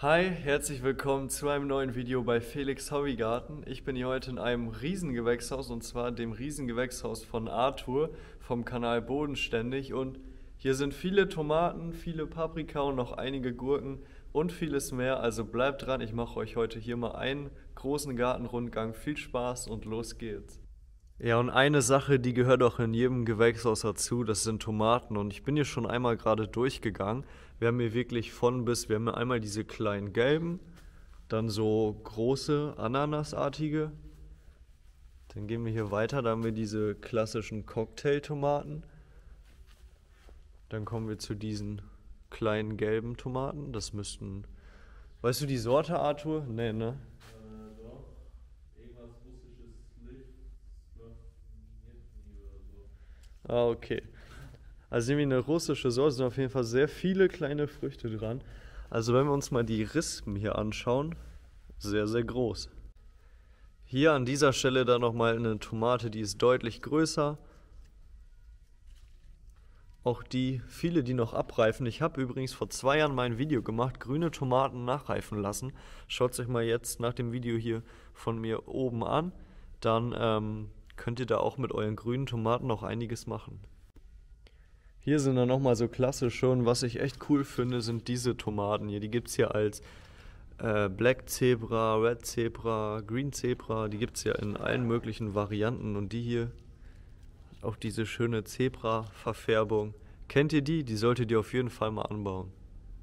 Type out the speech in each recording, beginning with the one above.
Hi, herzlich willkommen zu einem neuen Video bei Felix Hobbygarten. Ich bin hier heute in einem Riesengewächshaus und zwar dem Riesengewächshaus von Arthur vom Kanal Bodenständig. Und hier sind viele Tomaten, viele Paprika und noch einige Gurken und vieles mehr. Also bleibt dran, ich mache euch heute hier mal einen großen Gartenrundgang. Viel Spaß und los geht's. Ja, und eine Sache, die gehört auch in jedem Gewächshaus dazu, das sind Tomaten. Und ich bin hier schon einmal gerade durchgegangen. Wir haben hier wirklich von bis, wir haben hier einmal diese kleinen gelben, dann so große Ananasartige. Dann gehen wir hier weiter, da haben wir diese klassischen Cocktailtomaten. Dann kommen wir zu diesen kleinen gelben Tomaten. Das müssten, weißt du die Sorte, Arthur? Nee, ne? Doch, irgendwas russisches Licht, oder so. Ah, okay. Also irgendwie eine russische Sorte, sind auf jeden Fall sehr viele kleine Früchte dran. Also wenn wir uns mal die Rispen hier anschauen, sehr, sehr groß. Hier an dieser Stelle dann nochmal eine Tomate, die ist deutlich größer. Auch viele, die noch abreifen. Ich habe übrigens vor 2 Jahren mal ein Video gemacht, grüne Tomaten nachreifen lassen. Schaut es euch mal jetzt nach dem Video hier von mir oben an. Dann könnt ihr da auch mit euren grünen Tomaten noch einiges machen. Hier sind dann nochmal so klassische und was ich echt cool finde, sind diese Tomaten hier. Die gibt es hier als Black Zebra, Red Zebra, Green Zebra. Die gibt es ja in allen möglichen Varianten. Und die hier, auch diese schöne Zebra-Verfärbung. Kennt ihr die? Die solltet ihr auf jeden Fall mal anbauen.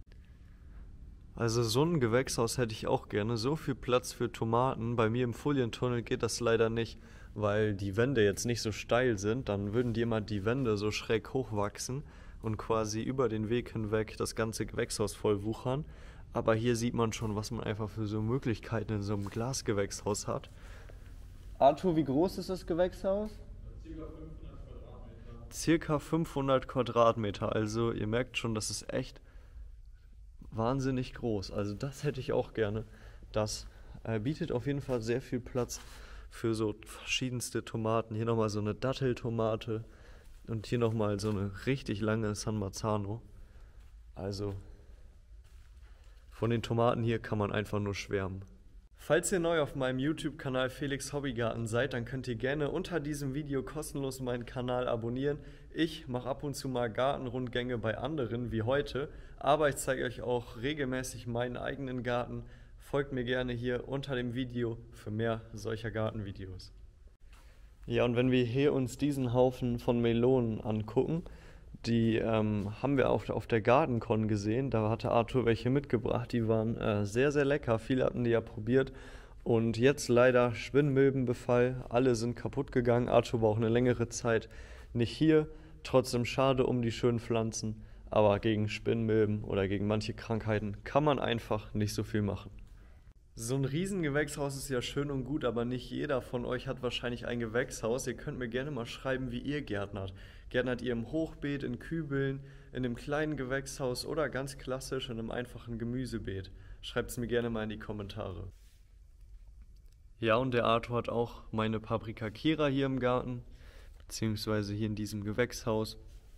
Also so ein Gewächshaus hätte ich auch gerne. So viel Platz für Tomaten. Bei mir im Folientunnel geht das leider nicht, weil die Wände jetzt nicht so steil sind. Dann würden die immer die Wände so schräg hochwachsen und quasi über den Weg hinweg das ganze Gewächshaus voll wuchern. Aber hier sieht man schon, was man einfach für so Möglichkeiten in so einem Glasgewächshaus hat. Arthur, wie groß ist das Gewächshaus? Circa 500 Quadratmeter. Circa 500 Quadratmeter. Also ihr merkt schon, das ist echt wahnsinnig groß. Also das hätte ich auch gerne. Das bietet auf jeden Fall sehr viel Platz für so verschiedenste Tomaten. Hier nochmal so eine Datteltomate und hier nochmal so eine richtig lange San Marzano. Also von den Tomaten hier kann man einfach nur schwärmen. Falls ihr neu auf meinem YouTube-Kanal Felix Hobbygarten seid, dann könnt ihr gerne unter diesem Video kostenlos meinen Kanal abonnieren. Ich mache ab und zu mal Gartenrundgänge bei anderen, wie heute, aber ich zeige euch auch regelmäßig meinen eigenen Garten. Folgt mir gerne hier unter dem Video für mehr solcher Gartenvideos. Ja, und wenn wir hier uns diesen Haufen von Melonen angucken, die haben wir auf der Gartencon gesehen. Da hatte Arthur welche mitgebracht. Die waren sehr, sehr lecker. Viele hatten die ja probiert. Und jetzt leider Spinnmilbenbefall. Alle sind kaputt gegangen. Arthur war auch eine längere Zeit nicht hier. Trotzdem schade um die schönen Pflanzen. Aber gegen Spinnmilben oder gegen manche Krankheiten kann man einfach nicht so viel machen. So ein Riesengewächshaus ist ja schön und gut, aber nicht jeder von euch hat wahrscheinlich ein Gewächshaus. Ihr könnt mir gerne mal schreiben, wie ihr gärtnert. Gärtnert ihr im Hochbeet, in Kübeln, in einem kleinen Gewächshaus oder ganz klassisch in einem einfachen Gemüsebeet? Schreibt es mir gerne mal in die Kommentare. Ja, und der Arthur hat auch meine Paprika Kera hier im Garten, beziehungsweise hier in diesem Gewächshaus.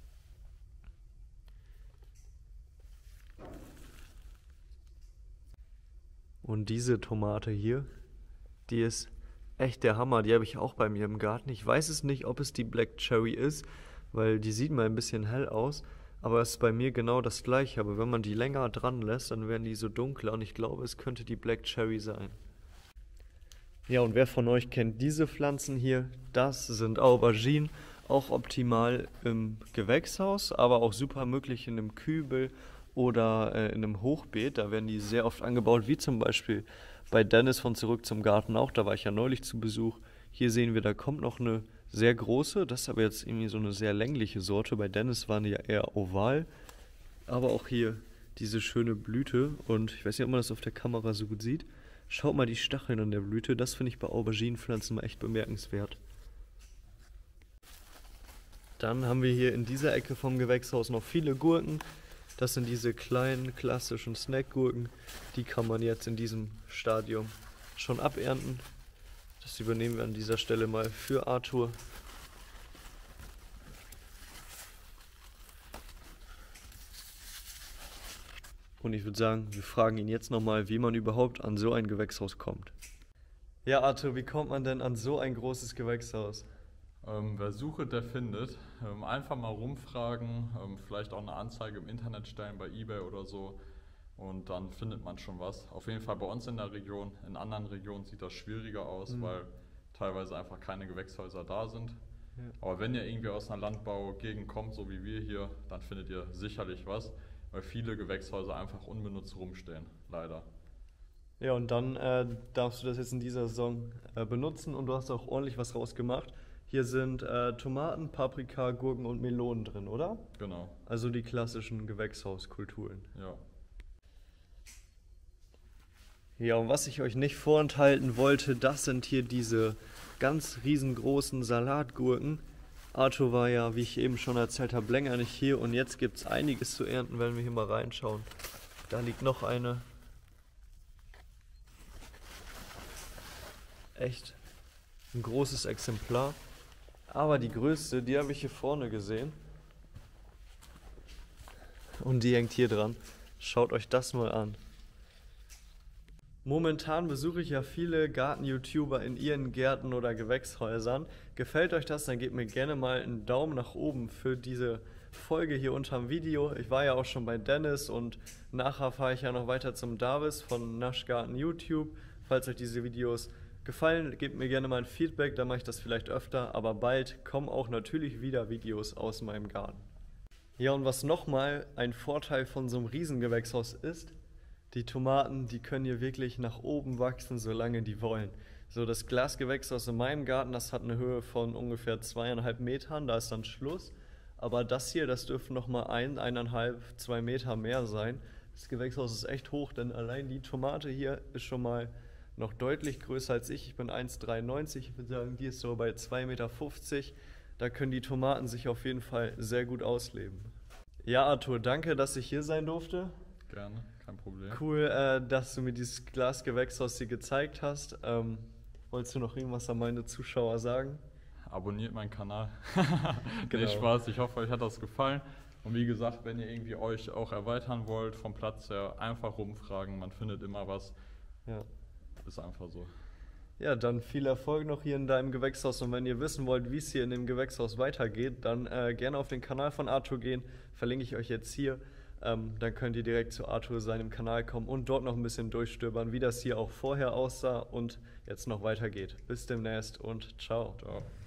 Und diese Tomate hier, die ist echt der Hammer. Die habe ich auch bei mir im Garten. Ich weiß es nicht, ob es die Black Cherry ist, weil die sieht mal ein bisschen hell aus. Aber es ist bei mir genau das gleiche. Aber wenn man die länger dran lässt, dann werden die so dunkler. Und ich glaube, es könnte die Black Cherry sein. Ja, und wer von euch kennt diese Pflanzen hier? Das sind Auberginen. Auch optimal im Gewächshaus, aber auch super möglich in einem Kübel oder in einem Hochbeet. Da werden die sehr oft angebaut, wie zum Beispiel bei Dennis von Zurück zum Garten auch. Da war ich ja neulich zu Besuch. Hier sehen wir, da kommt noch eine sehr große. Das ist aber jetzt irgendwie so eine sehr längliche Sorte. Bei Dennis waren die ja eher oval. Aber auch hier diese schöne Blüte. Und ich weiß nicht, ob man das auf der Kamera so gut sieht. Schaut mal die Stacheln an der Blüte. Das finde ich bei Auberginenpflanzen mal echt bemerkenswert. Dann haben wir hier in dieser Ecke vom Gewächshaus noch viele Gurken. Das sind diese kleinen klassischen Snackgurken. Die kann man jetzt in diesem Stadium schon abernten. Das übernehmen wir an dieser Stelle mal für Arthur. Und ich würde sagen, wir fragen ihn jetzt nochmal, wie man überhaupt an so ein Gewächshaus kommt. Ja, Arthur, wie kommt man denn an so ein großes Gewächshaus? Wer sucht, der findet. Einfach mal rumfragen, vielleicht auch eine Anzeige im Internet stellen bei eBay oder so und dann findet man schon was. Auf jeden Fall bei uns in der Region. In anderen Regionen sieht das schwieriger aus, weil teilweise einfach keine Gewächshäuser da sind. Ja. Aber wenn ihr irgendwie aus einer Landbaugegend kommt, so wie wir hier, dann findet ihr sicherlich was, weil viele Gewächshäuser einfach unbenutzt rumstehen, leider. Ja, und dann darfst du das jetzt in dieser Saison benutzen und du hast auch ordentlich was rausgemacht. Hier sind Tomaten, Paprika, Gurken und Melonen drin, oder? Genau, Also die klassischen Gewächshauskulturen. ja. Ja, und was ich euch nicht vorenthalten wollte, das sind hier diese ganz riesengroßen Salatgurken. Arthur war ja, wie ich eben schon erzählt habe, länger nicht hier und jetzt gibt es einiges zu ernten, wenn wir hier mal reinschauen. Da liegt noch eine. Echt ein großes Exemplar. Aber die größte, die habe ich hier vorne gesehen. Und die hängt hier dran. Schaut euch das mal an. Momentan besuche ich ja viele Garten-YouTuber in ihren Gärten oder Gewächshäusern. Gefällt euch das, dann gebt mir gerne mal einen Daumen nach oben für diese Folge hier unter dem Video. Ich war ja auch schon bei Dennis und nachher fahre ich ja noch weiter zum Davis von Naschgarten YouTube. Falls euch diese Videos gefallen, gebt mir gerne mal ein Feedback, dann mache ich das vielleicht öfter. Aber bald kommen auch natürlich wieder Videos aus meinem Garten. Ja, und was nochmal ein Vorteil von so einem Riesengewächshaus ist, die Tomaten, die können hier wirklich nach oben wachsen, solange die wollen. So, das Glasgewächshaus in meinem Garten, das hat eine Höhe von ungefähr 2,5 Metern, da ist dann Schluss. Aber das hier, das dürften nochmal 1,5, 2 Meter mehr sein. Das Gewächshaus ist echt hoch, denn allein die Tomate hier ist schon mal noch deutlich größer als ich. Ich bin 1,93, ich würde sagen, die ist so bei 2,50 Meter. Da können die Tomaten sich auf jeden Fall sehr gut ausleben. Ja, Arthur, danke, dass ich hier sein durfte. Gerne, kein Problem. Cool, dass du mir dieses Glasgewächshaus hier gezeigt hast. Wolltest du noch irgendwas an meine Zuschauer sagen? Abonniert meinen Kanal. Genau. Nee, Spaß, ich hoffe, euch hat das gefallen. Und wie gesagt, wenn ihr irgendwie euch auch erweitern wollt, vom Platz her, einfach rumfragen, man findet immer was. Ja. Ist einfach so. Ja, dann viel Erfolg noch hier in deinem Gewächshaus. Und wenn ihr wissen wollt, wie es hier in dem Gewächshaus weitergeht, dann gerne auf den Kanal von Arthur gehen. Verlinke ich euch jetzt hier. Dann könnt ihr direkt zu Arthur seinem Kanal kommen und dort noch ein bisschen durchstöbern, wie das hier auch vorher aussah und jetzt noch weitergeht. Bis demnächst und ciao. Ciao.